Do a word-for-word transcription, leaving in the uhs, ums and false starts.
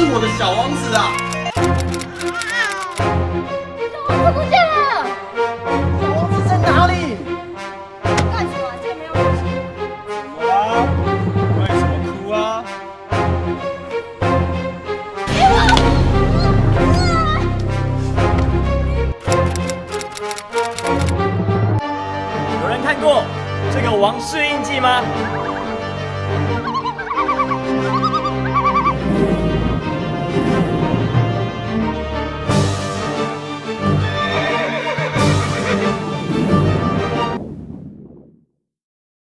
我的小王子啊！ 小王子不见了！ 小王子在哪里？ 干什么？这个没有东西。 怎么啦？为什么哭啊？有人看过这个王室印记吗？